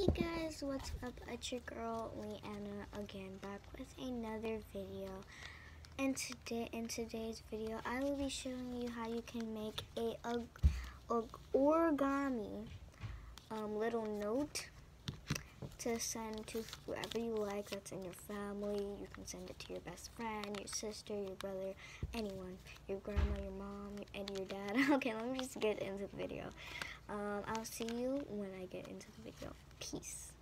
Hey guys, what's up? It's your girl Leanna again, back with another video. And in today's video, I will be showing you how you can make a origami little note to send to whoever you like that's in your family. You can send it to your best friend, your sister, your brother, anyone, your grandma, your mom, and your dad. Okay, let me just get into the video. I'll see you when I get into the video. Peace.